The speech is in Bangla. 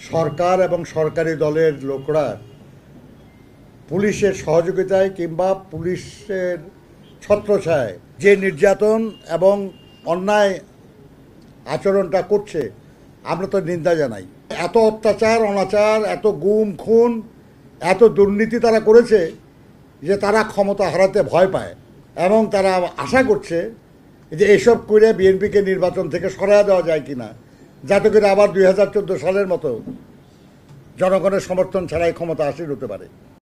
সরকার এবং সরকারি দলের লোকরা পুলিশের সহযোগিতায় কিংবা পুলিশের ছত্রছায়ায় যে নির্যাতন এবং অন্যায় আচরণটা করছে, আমরা তো নিন্দা জানাই। এত অত্যাচার, অনাচার, এত গুম খুন, এত দুর্নীতি তারা করেছে যে তারা ক্ষমতা হারাতে ভয় পায় এবং তারা আশা করছে যে এসব করে বিএনপিকে নির্বাচন থেকে সরায়া দেওয়া যায় কিনা, যাতে করে আবার 2014 সালের মতো জনগণের সমর্থন ছাড়াই ক্ষমতা হাসিল হতে পারে।